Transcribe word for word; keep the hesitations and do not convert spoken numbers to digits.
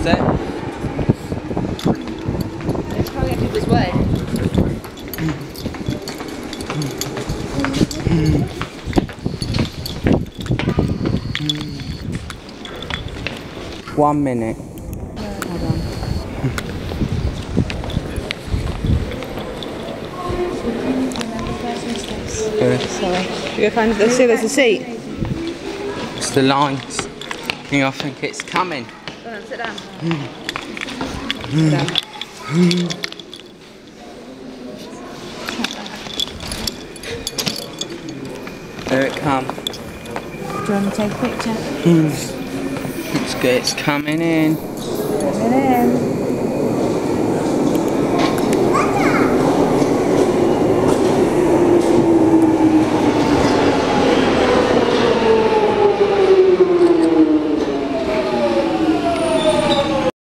it. Let's try and get people's way. One minute. Hold on. Good. Sorry. You go find, let's see, there's a seat. It's the lines. I think it's coming. Go on, sit down. Sit down. Here it comes. Do you want to take a picture? It's good. It's coming in. Coming in.